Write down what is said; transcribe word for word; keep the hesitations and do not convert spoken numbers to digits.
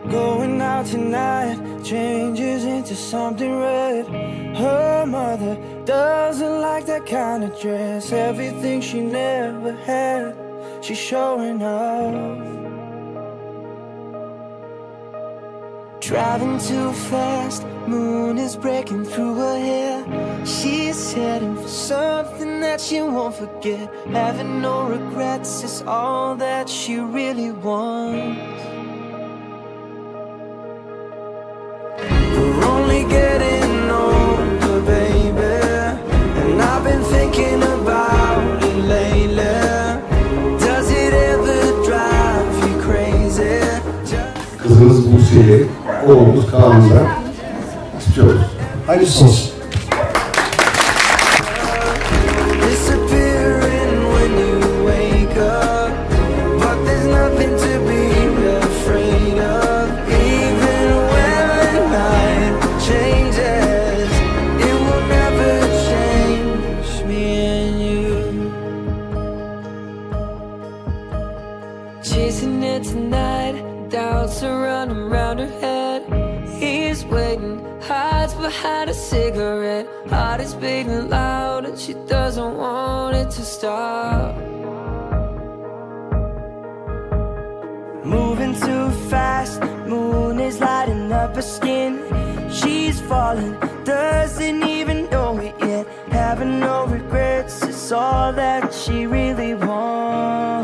Going out tonight changes into something red. Her mother doesn't like that kind of dress. Everything she never had, she's showing off. Driving too fast, moon is breaking through her hair. She's heading for something that she won't forget. Having no regrets is all that she really wants. We're only getting older, baby, and I've been thinking about it lately. Does it ever drive you crazy? Kızınız Buse'yi, oğlumuz Kaan'da istiyoruz. Hayırlısı olsun. Chasing it tonight, doubts are running round her head. He's waiting, hides behind a cigarette. Heart is beating loud and she doesn't want it to stop. Moving too fast, moon is lighting up her skin. She's falling, doesn't even know it yet. Having no regrets is all that she really wants.